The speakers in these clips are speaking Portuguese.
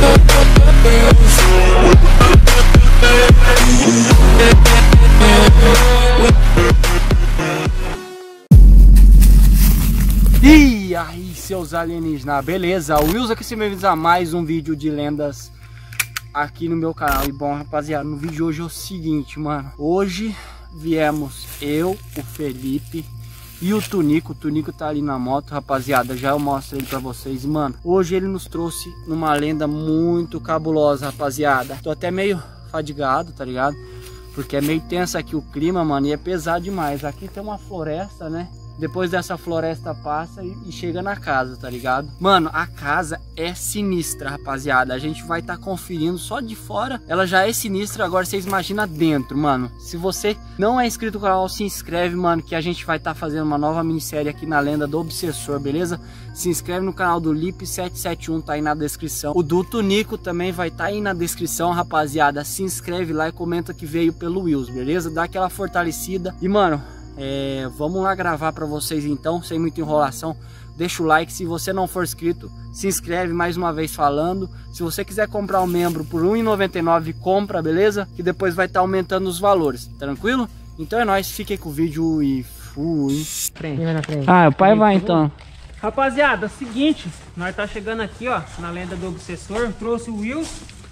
E aí, seus alienígenas, beleza? O Wilson aqui, se bem-vindos a mais um vídeo de lendas aqui no meu canal. E bom, rapaziada, no vídeo de hoje é o seguinte, mano. Hoje viemos eu, o Felipe e o Tunico. O Tunico tá ali na moto, rapaziada, já eu mostro ele pra vocês. E, mano, hoje ele nos trouxe uma lenda muito cabulosa, rapaziada. Tô até meio fadigado, tá ligado? Porque é meio tenso aqui o clima, mano, e é pesado demais. Aqui tem uma floresta, né? Depois dessa floresta passa e chega na casa, tá ligado? Mano, a casa é sinistra, rapaziada. A gente vai estar conferindo só de fora. Ela já é sinistra, agora vocês imaginam dentro, mano. Se você não é inscrito no canal, se inscreve, mano, que a gente vai estar fazendo uma nova minissérie aqui na Lenda do Obsessor, beleza? Se inscreve no canal do Lip771, tá aí na descrição. O do Tunico também vai estar aí na descrição, rapaziada. Se inscreve lá e comenta que veio pelo Wilson, beleza? Dá aquela fortalecida. E, mano, vamos lá gravar pra vocês então, sem muita enrolação. Deixa o like, se você não for inscrito, se inscreve, mais uma vez falando. Se você quiser comprar um membro por R$ 1,99, compra, beleza? Que depois vai estar aumentando os valores, tranquilo? Então é nóis, fiquem com o vídeo e fui. Ah, o pai vai então. Rapaziada, é o seguinte, nós tá chegando aqui, ó, na Lenda do Obsessor. Trouxe o Wilson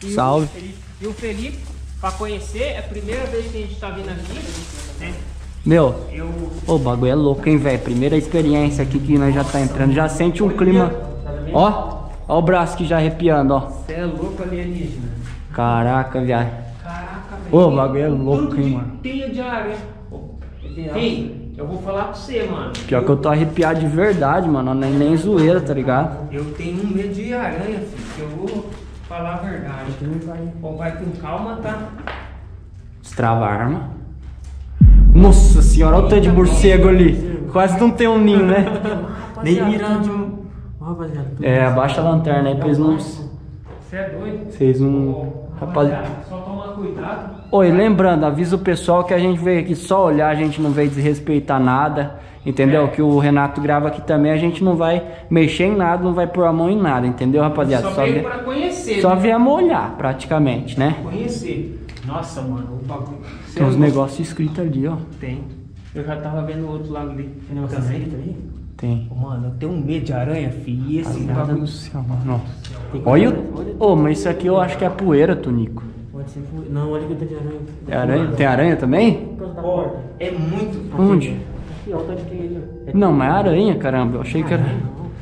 e o Felipe pra conhecer. É a primeira vez que a gente tá vindo aqui, né? Meu, o bagulho é louco, hein, velho? Primeira experiência aqui que nós já tá entrando. Já sente um clima. Ó o braço que já arrepiando, ó. Você é louco, alienígena. Caraca, viado. Caraca, velho. O bagulho é louco, hein, mano. Teia de aranha. Ei, eu vou falar pra você, mano. Pior que eu tô arrepiado de verdade, mano. Não é nem zoeira, tá ligado? Eu tenho um medo de aranha, filho. Que eu vou falar a verdade. Vai com calma, tá? Destrava a arma. Nossa senhora, olha o tanto de morcego ali. Quase não tem um ninho, né? Nem mirando. Abaixa a lanterna aí pra eles não. Você é doido? Vocês não. Rapaziada. Só toma cuidado. Oi, lembrando, avisa o pessoal que a gente veio aqui só olhar, a gente não veio desrespeitar nada. Entendeu? Que o Renato grava aqui também, a gente não vai mexer em nada, não vai pôr a mão em nada, entendeu, rapaziada? Só veio pra conhecer. Só viemos olhar, praticamente, né? Conhecer. Nossa, mano, o bagulho. Tem uns negócios escritos ali, ó. Tem. Eu já tava vendo o outro lado ali. Tem negócio escrito aí? Tem. Mano, eu tenho um medo de aranha, filho. E esse bagulho do céu, mano. Olha o. Mas isso aqui eu acho que é poeira, Tunico. Pode ser poeira. Não, olha que tem aranha. É aranha? Tem aranha também? É muito. Onde? Aqui, ó, o tanto que tem ali. Não, mas é aranha, caramba. Eu achei que era.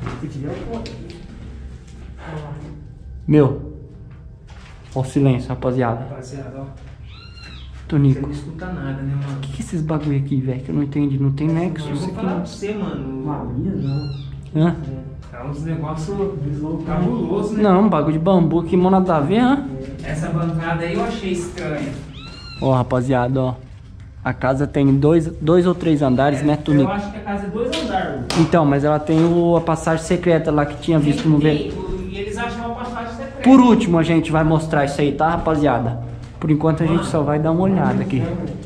Meu. Ó o silêncio, rapaziada. Rapaziada, ó. Tunico. Você não escuta nada, né, mano? O que é esses bagulho aqui, velho? Que eu não entendi. Não tem nexo. Eu vou falar pra você, mano. Não. Hã? É uns negócios cabulosos, né? Não, bagulho de bambu aqui, mão nada a ver, hã? Essa bancada aí eu achei estranha. Ó, rapaziada, ó. A casa tem dois ou três andares, né, Tunico? Eu acho que a casa é 2 andares. Então, mas ela tem a passagem secreta lá que tinha visto no vídeo. E eles acham a passagem secreta. Por último, a gente vai mostrar isso aí, tá, rapaziada? Por enquanto a gente só vai dar uma olhada aqui.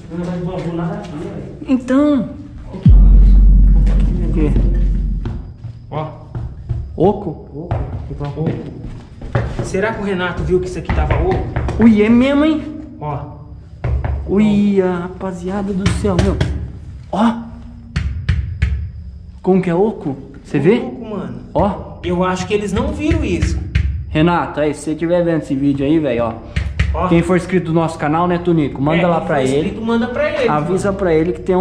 Então. O quê? Ó. Oco? Oco. Será que o Renato viu que isso aqui tava oco? Ui, é mesmo, hein? Ó. Ui, rapaziada do céu, meu. Ó. Como que é oco? Você vê? Oco, mano. Ó. Eu acho que eles não viram isso. Renato, aí, se você estiver vendo esse vídeo aí, velho, ó. Quem for inscrito no nosso canal, né, Tunico? Manda lá pra ele. Manda pra ele. Avisa pra ele que tem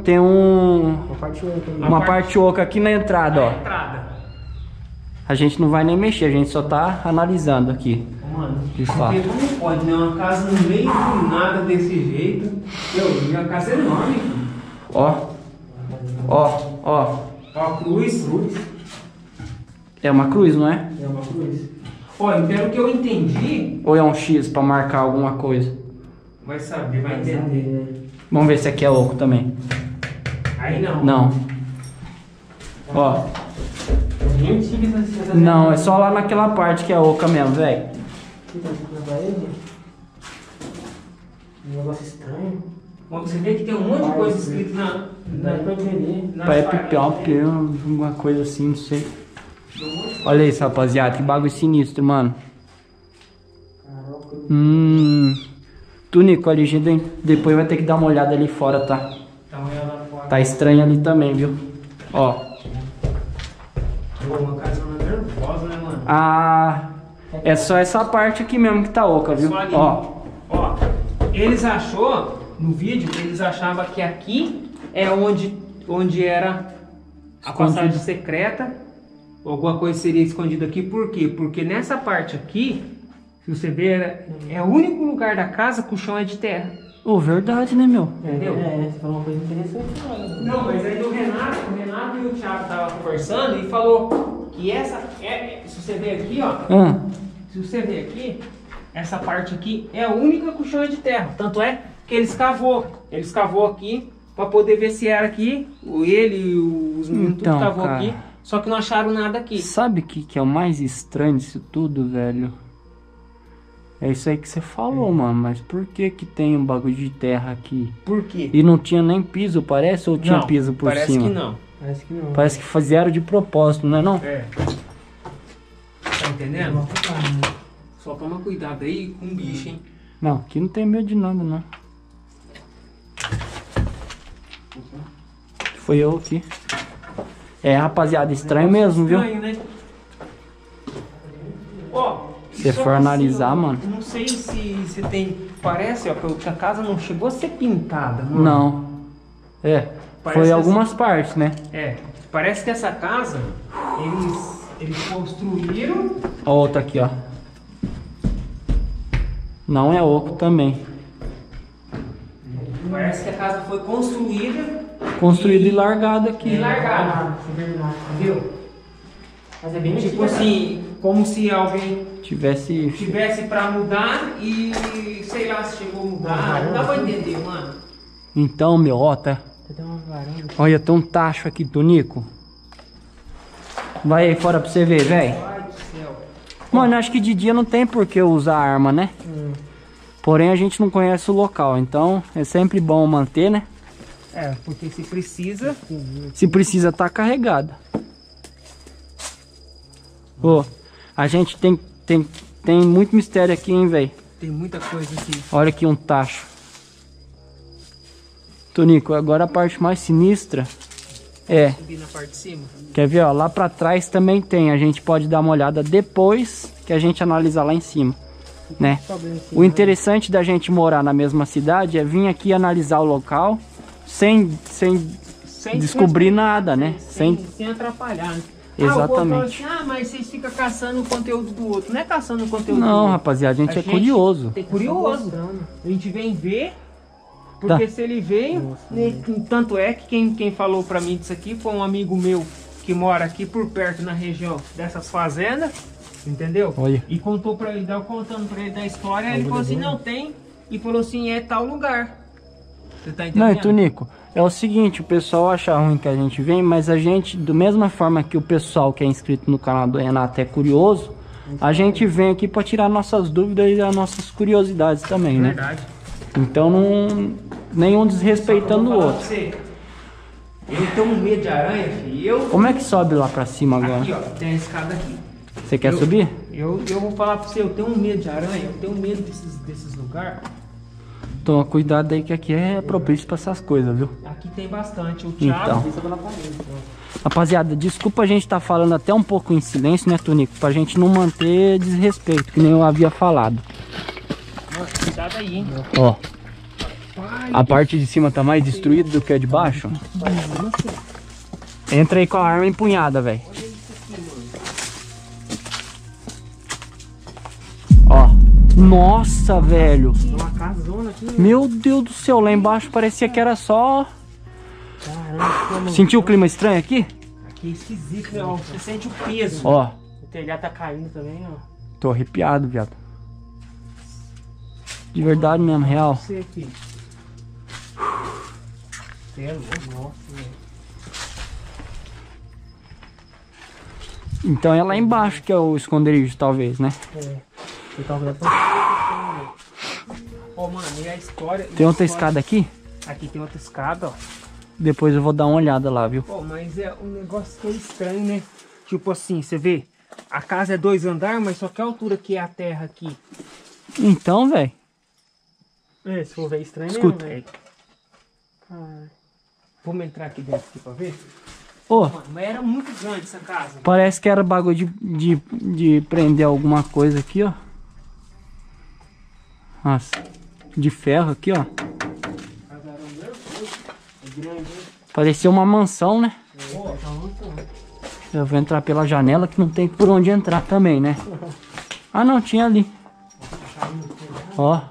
uma parte oca aqui na entrada, ó. A gente não vai nem mexer, a gente só tá analisando aqui. Mano, de fato. Porque não pode, né? Uma casa no meio do nada desse jeito. Minha casa é enorme. Ó. Ó, cruz. É uma cruz, não é? É uma cruz. Olha, pelo que eu entendi... Ou é um X pra marcar alguma coisa? Vai saber, vai entender. Vamos ver se aqui é oco também. Aí não. Não. Ó. Não, é só lá naquela parte que é oca mesmo, velho. Um negócio estranho. Você vê que tem um monte de coisa escrito na Pai, alguma coisa assim, não sei. Olha isso, rapaziada, que bagulho sinistro, mano. Tunico, ali, gente, depois vai ter que dar uma olhada ali fora, tá? Dá uma olhada lá fora. Tá estranho ali também, viu? Ó. Pô, uma casona nervosa, né, mano? Ah, é só essa parte aqui mesmo que tá oca, viu? Só ali. Ó. Ó, eles achou, no vídeo, eles achavam que aqui é onde era a passagem secreta. Alguma coisa seria escondida aqui, por quê? Porque nessa parte aqui, se você ver, é o único lugar da casa que o chão é de terra. Ô, verdade, né, meu? Entendeu? Você falou uma coisa interessante. Não, mas aí o Renato e o Thiago estavam conversando e falou que essa, se você ver aqui, ó, se você ver aqui, essa parte aqui é a única que o chão é de terra. Tanto é que eles cavou aqui para poder ver se era aqui, ele e os meninos Então, tudo cavou cara, aqui, só que não acharam nada aqui. Sabe o que é o mais estranho disso tudo, velho? É isso aí que você falou, mano. Mas por que que tem um bagulho de terra aqui? Por quê? E não tinha nem piso, parece? Ou tinha Não, piso por parece cima? que não. Parece que não. Parece que fizeram de propósito, não é não? É. Tá entendendo? Só toma cuidado aí com o bicho, hein? Não, aqui não tem medo de nada, não. Foi eu aqui. É, rapaziada, estranho mesmo, viu? Estranho, né? Ó, Se só for assim, analisar, ó, mano. Não sei se você tem. Parece, ó, que a casa não chegou a ser pintada, mano. Não. É, Parece foi que algumas partes, né? É, parece que essa casa, eles construíram. A outra aqui, ó. Não é oco também. Parece que a casa foi construída. Construído e largado aqui. E largada. É verdade. Entendeu? Mas é bem Tipo antiga, assim, como se alguém Tivesse... pra mudar e sei lá se chegou a mudar. Não dá pra entender, mano. Então, meu, ó, tá. Tem uma varanda. Olha, tem um tacho aqui, Tonico. Vai aí fora pra você ver, velho. Ai do céu. Mano, acho que de dia não tem por que usar arma, né? Porém, a gente não conhece o local, então é sempre bom manter, né? É, porque se precisa. Se precisa, tá carregada. Ô, a gente tem muito mistério aqui, hein, velho? Tem muita coisa aqui. Olha aqui um tacho. Tonico, agora a parte mais sinistra é... Subir na parte de cima. Quer ver, ó? Lá pra trás também tem. A gente pode dar uma olhada depois que a gente analisar lá em cima, né? O interessante da gente morar na mesma cidade é vir aqui analisar o local sem descobrir nada, né? Sem atrapalhar, né? Exatamente. Mas vocês ficam caçando o conteúdo do outro. Não é caçando o conteúdo do Não, outro. rapaziada, a gente é curioso. É curioso. A gente vem ver. Porque se ele veio, tanto é que quem falou pra mim disso aqui foi um amigo meu que mora aqui por perto na região dessas fazendas, entendeu? Olha. E contou pra ele, eu contando pra ele da história, ele falou assim, não tem, e falou assim, é tal lugar. Você tá entendendo? Não, Tonico, é o seguinte, o pessoal acha ruim que a gente vem, mas a gente, da mesma forma que o pessoal que é inscrito no canal do Renato é curioso, a gente vem aqui pra tirar nossas dúvidas e as nossas curiosidades também, né? Verdade. Então não... nenhum desrespeitando o outro. Eu tenho medo de aranha, filho. Como é que sobe lá pra cima agora? Aqui, ó, tem a escada aqui. Você quer subir? Eu vou falar pra você, eu tenho medo de aranha, eu tenho medo desses lugares. Toma cuidado aí que aqui é propício pra essas coisas, viu? Aqui tem bastante. O Thiago... Então, rapaziada, desculpa a gente tá falando até um pouco em silêncio, né, Tonico? Pra gente não manter desrespeito, que nem eu havia falado. Nossa, cuidado aí, hein? Ó, a parte de cima tá mais destruída do que a de baixo. Entra aí com a arma empunhada, velho. Ó, nossa, velho. Uma casona aqui. Meu Deus do céu, lá embaixo parecia que era só... Caramba, Sentiu o clima estranho aqui? aqui é esquisito, né? Ó, você sente o peso. Ó, O telhado tá caindo também, ó. tô arrepiado, viado. De verdade mesmo, real. Você aqui. Você é louco, nossa, velho. Então é lá embaixo que é o esconderijo, talvez, né? Você tá vendo? Ó, mano, e a história... Tem outra escada aqui? Aqui tem outra escada, ó. Depois eu vou dar uma olhada lá, viu? Pô, mas é um negócio que é estranho, né? Tipo assim, você vê, a casa é 2 andares, mas só que a altura que é a terra aqui Então, velho. Se for ver estranho Escuta. mesmo, Vamos entrar aqui dentro aqui pra ver? Ô, Mano, mas era muito grande essa casa. parece que era bagulho de prender alguma coisa aqui, ó. Nossa, de ferro aqui, ó. Parecia uma mansão, né? Eu vou entrar pela janela que não tem por onde entrar também, né? Ah, não, tinha ali. Ó.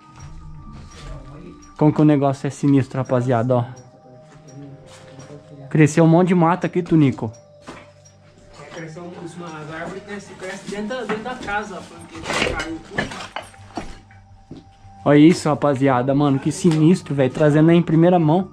Como que o negócio é sinistro, rapaziada, ó. Cresceu um monte de mata aqui, Tunico. Cresceu umas árvores, né? Se cresce dentro da casa, ó, porque caiu tudo. Olha isso, rapaziada, mano, que sinistro, velho. Trazendo aí em primeira mão.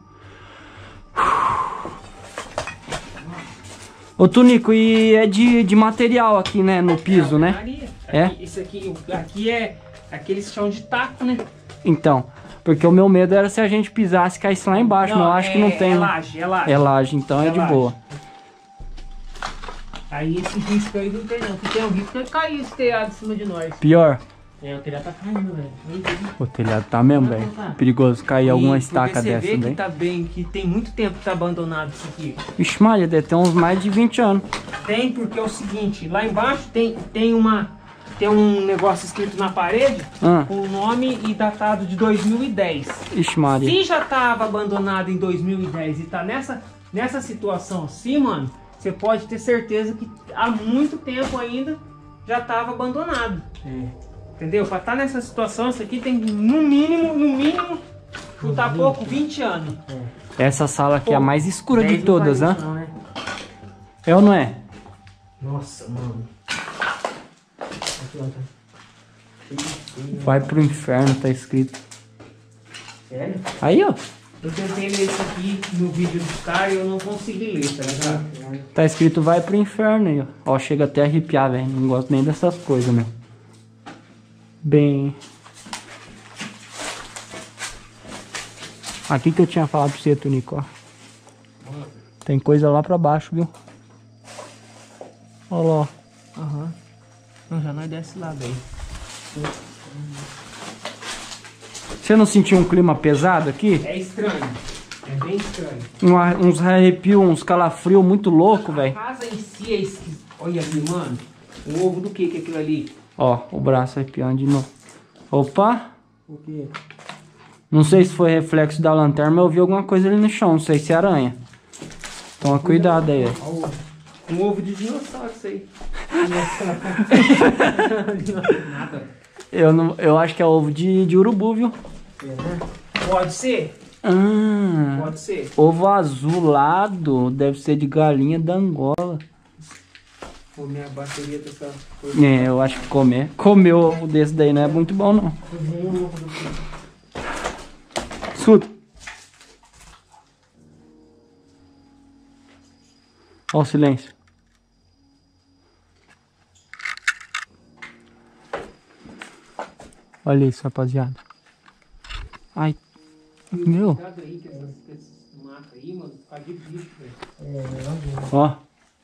Ô, Tunico, e é de material aqui, né, no piso, né? É? Isso aqui é aquele chão de taco, né? Então, porque o meu medo era se a gente pisasse e caísse lá embaixo, mas eu acho que não tem. É né? laje, é laje. É laje, então é de laje. boa. Aí esse risco aí não tem não, porque tem um risco que cair esse telhado em cima de nós. Pior, o telhado tá caindo, velho. o telhado tá mesmo, velho. Perigoso cair alguma estaca você dessa, vê que velho. tá bem, que tem muito tempo que tá abandonado isso aqui. Vixe, Maria, deve ter uns mais de 20 anos. Tem, porque é o seguinte, lá embaixo tem um negócio escrito na parede, com o nome e datado de 2010. Ixi, Maria. Se já tava abandonado em 2010 e tá nessa situação assim, mano, você pode ter certeza que há muito tempo ainda já tava abandonado. Entendeu? Pra estar nessa situação, isso aqui tem no mínimo, chutar pouco, 20 anos. Essa sala aqui é a mais escura de 10 não todas, faz né? isso não, né? É ou não é? Nossa, mano. Vai pro inferno, tá escrito. Sério? Aí, ó. Eu tentei ler isso aqui no vídeo dos caras e eu não consegui ler, tá ligado? Tá escrito vai pro inferno aí, ó. Ó, chega até a arrepiar, velho. Não gosto nem dessas coisas, meu. Bem... Aqui que eu tinha falado pra você, Tunico, ó. Tem coisa lá pra baixo, viu? Olha lá, ó. Aham. Não, já nós desce lá, velho. Você não sentiu um clima pesado aqui? É estranho. É bem estranho. Uns arrepios, uns calafrios muito louco, velho. A casa em si é esquisita. Olha ali, mano. Um ovo do que é aquilo ali? Ó, o braço arrepiando de novo. Opa! O quê? Não sei se foi reflexo da lanterna, mas eu vi alguma coisa ali no chão. Não sei se é aranha. Toma cuidado aí, ó. Um ovo de dinossauro, isso aí. Nada. Eu acho que é ovo de urubu, viu? Pode ser? Pode ser. Ovo azulado. Deve ser de galinha da Angola. Pô, minha bateria dessa coisa. É, eu acho que comer ovo desse daí não é muito bom, não. Escuta. Ó o silêncio. Olha isso, rapaziada. Ai, meu. Cuidado aí, que esses matos aí, mano, tá de bicho, velho. Ó.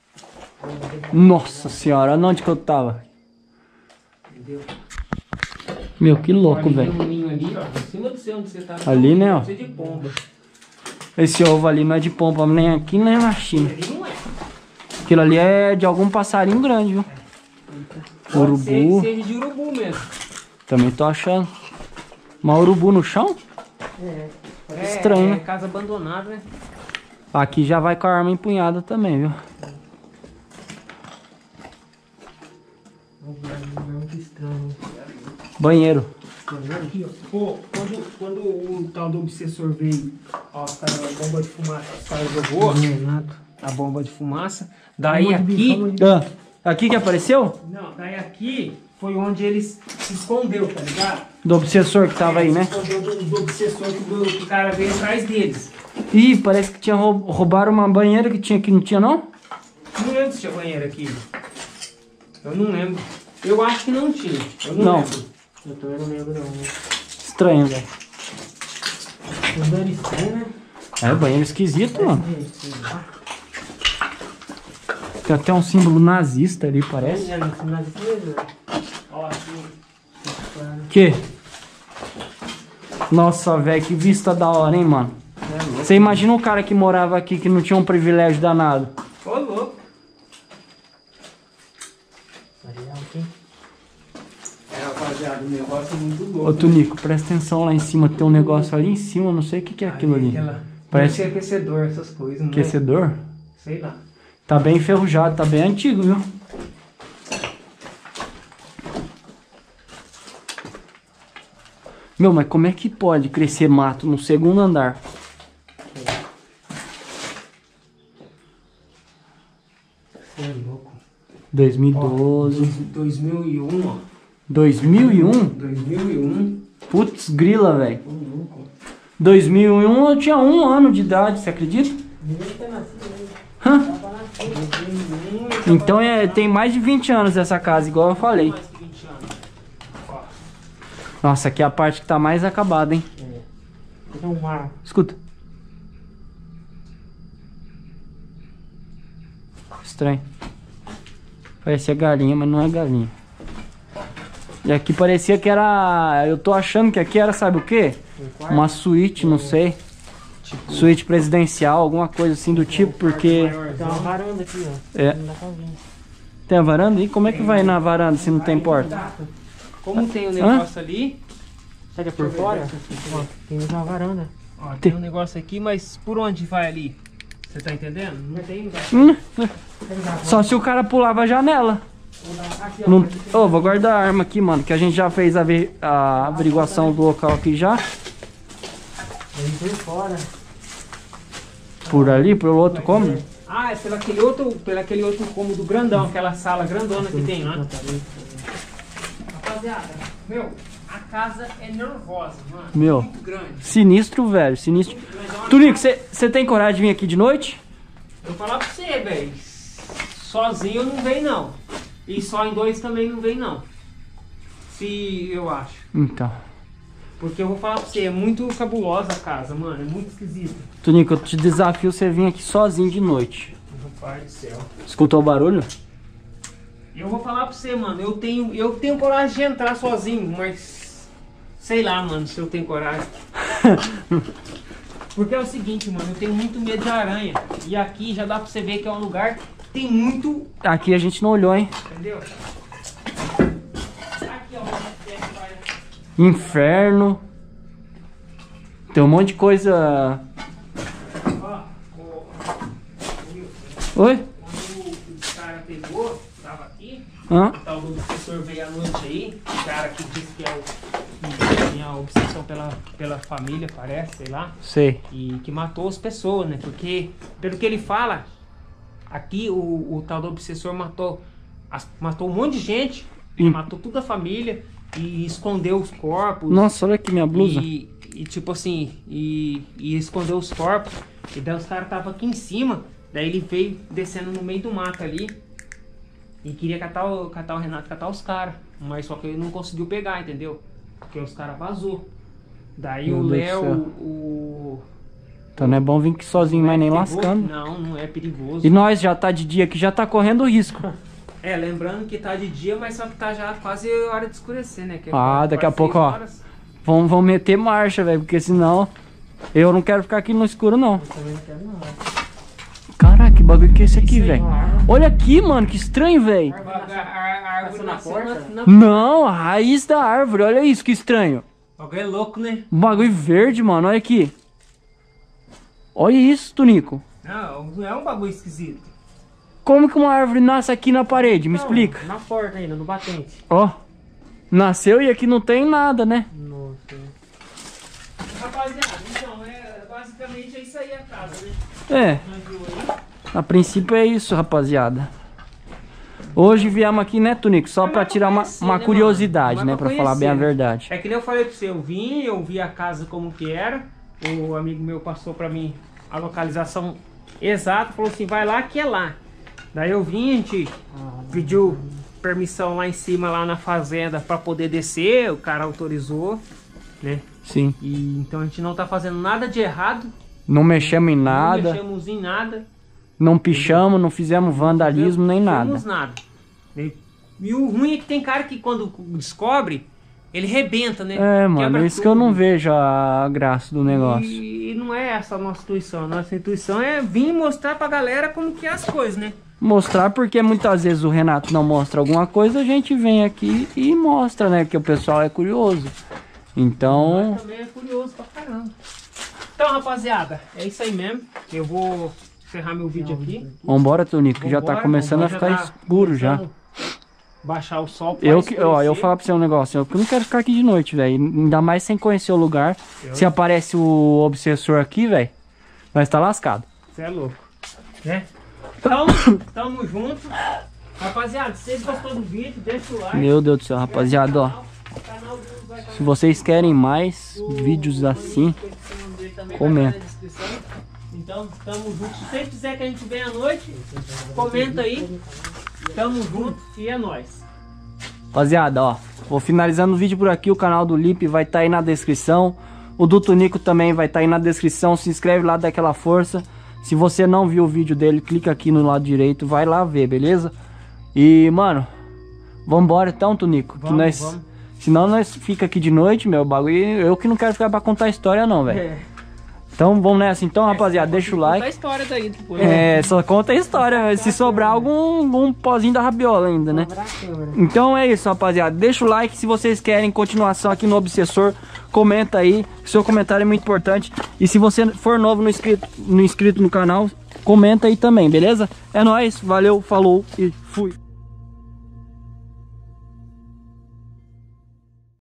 Nossa senhora, onde que eu tava? Entendeu? Meu, que louco, Tem velho. um ninho ali, ó, em cima do seu onde você tá. Ali, né, ó. Você de pomba. Esse ovo ali não é de pompa nem aqui, nem na China. Ali não é. Aquilo ali é de algum passarinho grande, viu? Pode ser que Urubu. seja de urubu mesmo. Também tô achando. Uma urubu no chão? Estranho, É né? casa abandonada, né? Aqui já vai com a arma empunhada também, viu? Muito estranho. Banheiro. Aqui, ó. Pô, quando o tal do obsessor veio, ó, a bomba de fumaça, os caras jogou a bomba de fumaça. Daí aqui. Aqui que apareceu? Não, daí aqui foi onde eles se escondeu, tá ligado? Do obsessor que tava aí, né? Se escondeu do obsessor que o cara veio atrás deles. Ih, parece que tinha roubaram uma banheira que tinha aqui, não tinha não? Não lembro se tinha banheiro aqui. Eu não lembro. Eu acho que não tinha. Eu não lembro. Eu também não lembro, não. Estranho, velho. Banheiro estranho, né? É, banheiro esquisito, mano. Tem até um símbolo nazista ali, parece. É, no final de tudo, Ó, aqui. Que? Nossa, velho, que vista da hora, hein, mano? Você imagina um cara que morava aqui que não tinha um privilégio danado. Ô, louco. É, rapaziada, o negócio é muito louco. Ô, Tunico, presta atenção lá em cima. Tem um negócio ali em cima, eu não sei o que é aquilo ali. Parece aquecedor, essas coisas, não aquecedor? Sei lá. Tá bem enferrujado, tá bem antigo, viu? Meu, mas como é que pode crescer mato no segundo andar? Você é louco. 2012. 2001, ó. 2001? 2001. Putz, grila, velho. 2001 eu tinha 1 ano de idade, você acredita? Hã? Então tem mais de 20 anos essa casa, igual eu falei. Nossa, aqui é a parte que tá mais acabada, hein? Escuta. Estranho. Parecia galinha, mas não é galinha. E aqui parecia que era... Eu tô achando que aqui era, sabe o quê? Uma suíte, não sei. Tipo... Suíte presidencial, alguma coisa assim do tipo, porque... Tem uma varanda aqui, ó. É. Tem a varanda? E como é que vai na varanda se não tem porta? Como tem um negócio ali... Será que é por fora? Ó, tem uma varanda. Ó, tem um negócio aqui, mas por onde vai ali? Você tá entendendo? Não tem lugar. Só se o cara pulava a janela. Aqui, ó. Não... Oh, vou guardar a arma aqui, mano, que a gente já fez a averiguação do local aqui já. Vem por fora. Por ali, pelo outro cômodo? Ah, é pelo aquele outro cômodo grandão, aquela sala grandona que tem lá. Rapaziada, meu, a casa é nervosa, mano. Meu, muito grande. Sinistro, velho, sinistro. Tunico, você tem coragem de vir aqui de noite? Eu vou falar pra você, velho. Sozinho não vem, não. E só em 2 também não vem, não. Se eu acho. Então. Porque eu vou falar pra você, é muito cabulosa a casa, mano. É muito esquisito. Tunico, eu te desafio você vir aqui sozinho de noite. Meu pai do céu. Escutou o barulho? Eu vou falar pra você, mano. Eu tenho coragem de entrar sozinho, mas... Sei lá, mano, se eu tenho coragem. Porque é o seguinte, mano. Eu tenho muito medo de aranha. E aqui já dá pra você ver que é um lugar que tem muito... Aqui a gente não olhou, hein? Entendeu? Aqui, ó. Inferno. Tem um monte de coisa. Oi? Quando o cara pegou, tava aqui, Hã? o tal do professor veio à noite aí, o cara que disse que tinha obsessão pela família, parece, sei lá. Sei. E que matou as pessoas, né? Porque, pelo que ele fala, aqui o tal do obsessor matou um monte de gente, matou toda a família e escondeu os corpos. Nossa, olha aqui minha blusa. E tipo assim, e escondeu os corpos. E daí os caras estavam aqui em cima. Daí ele veio descendo no meio do mato ali. E queria catar o Renato, catar os caras. Mas só que ele não conseguiu pegar, entendeu? Porque os caras vazou. Daí Meu o Deus Léo, do céu. Então não é bom vir aqui sozinho, mas nem perigoso. lascando. Não, não é perigoso. E nós já tá de dia aqui, já tá correndo risco. É, lembrando que tá de dia, mas só que tá já quase hora de escurecer, né? Que é Daqui a quase pouco, 6 ó. horas. Vamos meter marcha, velho, porque senão eu não quero ficar aqui no escuro, não. Eu também não quero, não. Caraca, que bagulho que é esse aqui, Isso aí, velho? uma árvore. Olha aqui, mano, que estranho, velho. A árvore Passou na nasceu porta? Não, a raiz da árvore, olha isso, que estranho. O bagulho é louco, né? Um bagulho verde, mano, olha aqui. Olha isso, Tunico. Não é um bagulho esquisito. Como que uma árvore nasce aqui na parede? Me Não, explica. Na porta ainda, no batente. Ó, nasceu e aqui não tem nada, né? Nossa. Rapaziada, então, basicamente é isso aí a casa, né? É, Nós viu aí. a princípio é isso, rapaziada. Hoje viemos aqui, né, Tunico? Só pra tirar uma curiosidade, né? Pra falar bem a verdade. É que nem eu falei pra você, eu vi a casa como que era. O amigo meu passou pra mim a localização exata, falou assim, vai lá que é lá. Daí eu vim, a gente pediu permissão lá em cima, lá na fazenda, pra poder descer, o cara autorizou, né? Sim. E então a gente não tá fazendo nada de errado. Não mexemos em Não nada, mexemos em nada. não pichamos, não fizemos vandalismo nem nada. Não fizemos nada. E o ruim é que tem cara que quando descobre, Ele rebenta, né? É, mano, isso que eu não vejo a graça do negócio. E não é essa a nossa intuição. A nossa intuição é vir mostrar pra galera como que é as coisas, né? Mostrar, porque muitas vezes o Renato não mostra alguma coisa, a gente vem aqui e mostra, né? Que o pessoal é curioso. Então... Nós também é curioso pra caramba. Então, rapaziada, é isso aí mesmo. Eu vou encerrar meu vídeo aqui. Vambora, Tonico, que já tá começando a ficar escuro já. Baixar o sol. Eu vou falar pra você um negócio, eu não quero ficar aqui de noite, velho. Ainda mais sem conhecer o lugar. Se aparece o obsessor aqui, velho, nós tá lascado. Você é louco, né? Então, tamo junto. Rapaziada, se vocês gostou do vídeo, deixa o like. Meu Deus do céu, rapaziada, ó. Se vocês querem mais vídeos assim, comenta. Então, tamo junto. Se você quiser que a gente venha à noite, comenta aí. Tamo junto e é nóis. Rapaziada, ó, vou finalizando o vídeo por aqui. O canal do Lipe vai estar aí na descrição. O do Tonico também vai estar aí na descrição. Se inscreve lá, dá aquela força. Se você não viu o vídeo dele, clica aqui no lado direito, vai lá ver, beleza? E, mano, vambora então, Tonico. Vamos. Senão nós fica aqui de noite, meu bagulho. Eu que não quero ficar pra contar a história não, velho. Então vamos nessa então, rapaziada, deixa o like. Conta a história daí depois. Só conta a história, se sobrar algum pozinho da rabiola ainda, né? Então é isso, rapaziada, deixa o like. Se vocês querem continuação aqui no Obsessor, comenta aí, seu comentário é muito importante. E se você for novo no inscrito no canal, comenta aí também, beleza? É nóis, valeu, falou e fui.